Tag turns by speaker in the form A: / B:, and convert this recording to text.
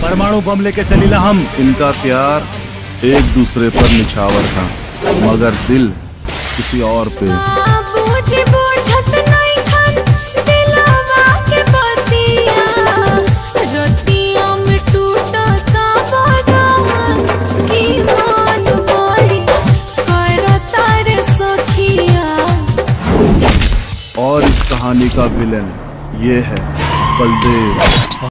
A: परमाणु बम लेके चलीला हम।
B: इनका प्यार एक दूसरे पर निछावर था, मगर दिल किसी और पे। और इस कहानी का विलेन ये है बलदेव।